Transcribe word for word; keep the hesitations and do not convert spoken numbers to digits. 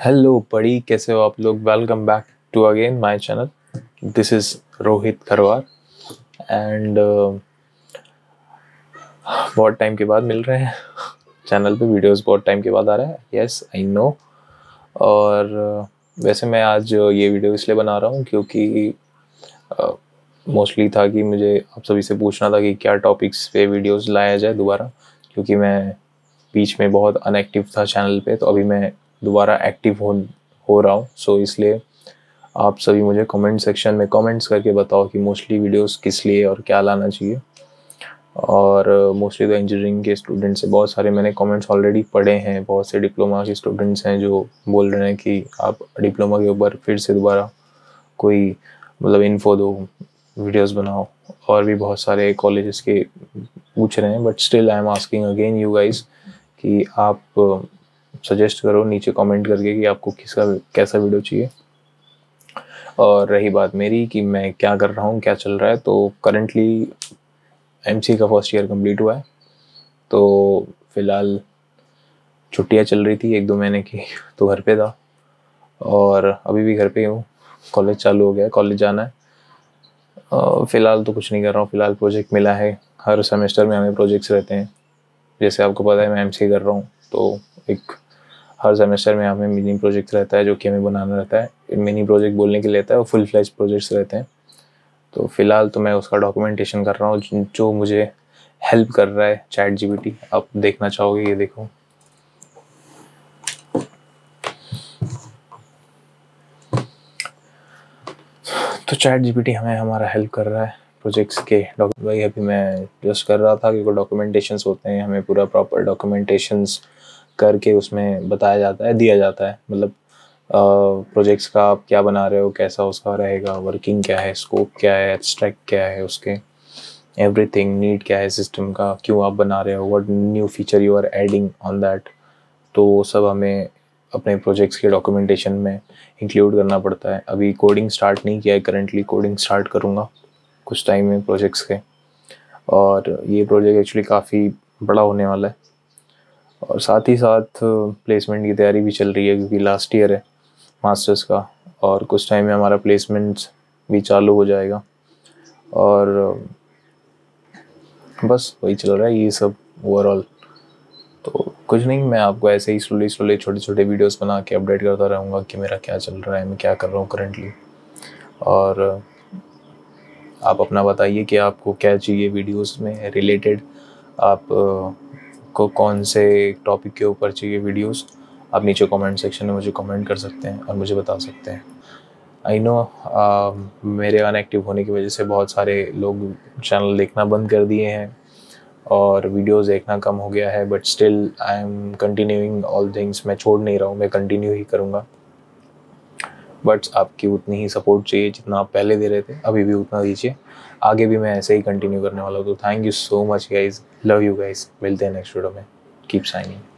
Hello बड़ी, कैसे हो आप लोग। Welcome back to again my channel. This is Rohit Kharwar and बहुत टाइम के बाद मिल रहे हैं चैनल पे। वीडियोस बहुत टाइम के बाद आ रहा है, यस आई नो। और uh, वैसे मैं आज ये वीडियो इसलिए बना रहा हूँ क्योंकि मोस्टली uh, था कि मुझे आप सभी से पूछना था कि क्या टॉपिक्स पे वीडियोस लाया जाए दोबारा, क्योंकि मैं बीच में बहुत अनएक्टिव था चैनल पे, तो अभी मैं दोबारा एक्टिव हो हो रहा हूँ। सो इसलिए आप सभी मुझे कमेंट सेक्शन में कमेंट्स करके बताओ कि मोस्टली वीडियोस किस लिए और क्या लाना चाहिए। और मोस्टली तो इंजीनियरिंग के स्टूडेंट से बहुत सारे मैंने कमेंट्स ऑलरेडी पढ़े हैं। बहुत से डिप्लोमा के स्टूडेंट्स हैं जो बोल रहे हैं कि आप डिप्लोमा के ऊपर फिर से दोबारा कोई मतलब इन्फो दो, वीडियोस बनाओ। और भी बहुत सारे कॉलेजेस के पूछ रहे हैं, but still I am asking again you guys कि आप सजेस्ट करो नीचे कमेंट करके कि आपको किसका कैसा वीडियो चाहिए। और रही बात मेरी कि मैं क्या कर रहा हूँ, क्या चल रहा है, तो करंटली एमसी का फर्स्ट ईयर कंप्लीट हुआ है। तो फिलहाल छुट्टियाँ चल रही थी एक दो महीने की, तो घर पे था और अभी भी घर पे हूँ। कॉलेज चालू हो गया है, कॉलेज जाना है। फ़िलहाल तो कुछ नहीं कर रहा हूँ। फ़िलहाल प्रोजेक्ट मिला है, हर सेमेस्टर में हमें प्रोजेक्ट्स रहते हैं। जैसे आपको पता है मैं एमसीए कर रहा हूँ, तो एक हर सेमेस्टर में हमें मिनी प्रोजेक्ट रहता है जो कि हमें बनाना रहता है। मिनी प्रोजेक्ट बोलने के लिए रहता है, वो फुल फ्लैश प्रोजेक्ट्स रहते हैं। तो फ़िलहाल तो मैं उसका डॉक्यूमेंटेशन कर रहा हूँ, जो मुझे हेल्प कर रहा है चैट जीपीटी। आप देखना चाहोगे, ये देखो। तो चैट जीपीटी हमें हमारा हेल्प कर रहा है प्रोजेक्ट्स के डॉक्यूमेंट। वही अभी मैं जस्ट कर रहा था कि वो डॉक्यूमेंटेशंस होते हैं, हमें पूरा प्रॉपर डॉक्यूमेंटेशंस करके उसमें बताया जाता है, दिया जाता है। मतलब प्रोजेक्ट्स का आप क्या बना रहे हो, कैसा उसका रहेगा, वर्किंग क्या है, स्कोप क्या है, एब्स्ट्रैक्ट क्या है उसके, एवरीथिंग, नीड क्या है सिस्टम का, क्यों आप बना रहे हो, what new feature you are adding on that. तो वो सब हमें अपने प्रोजेक्ट्स के डॉक्यूमेंटेशन में इंक्लूड करना पड़ता है। अभी कोडिंग स्टार्ट नहीं किया है, करंटली कोडिंग स्टार्ट करूँगा कुछ टाइम में प्रोजेक्ट्स के। और ये प्रोजेक्ट एक्चुअली काफ़ी बड़ा होने वाला है। और साथ ही साथ प्लेसमेंट की तैयारी भी चल रही है, क्योंकि लास्ट ईयर है मास्टर्स का, और कुछ टाइम में हमारा प्लेसमेंट्स भी चालू हो जाएगा। और बस वही चल रहा है ये सब ओवरऑल। तो कुछ नहीं, मैं आपको ऐसे ही स्लोली स्लोली छोटे छोटे वीडियोस बना के अपडेट करता रहूँगा कि मेरा क्या चल रहा है, मैं क्या कर रहा हूँ करंटली। और आप अपना बताइए कि आपको क्या चाहिए वीडियोस में रिलेटेड, आप को कौन से टॉपिक के ऊपर चाहिए वीडियोस। आप नीचे कमेंट सेक्शन में मुझे कमेंट कर सकते हैं और मुझे बता सकते हैं। आई नो मेरे अनएक्टिव होने की वजह से बहुत सारे लोग चैनल देखना बंद कर दिए हैं और वीडियोस देखना कम हो गया है, but still I am continuing all things. मैं छोड़ नहीं रहा हूँ, मैं कंटिन्यू ही करूँगा। बट आपकी उतनी ही सपोर्ट चाहिए जितना आप पहले दे रहे थे, अभी भी उतना दीजिए। आगे भी मैं ऐसे ही कंटिन्यू करने वाला हूँ। तो thank you so much guys, love you guys. मिलते हैं नेक्स्ट वीडियो में। Keep signing.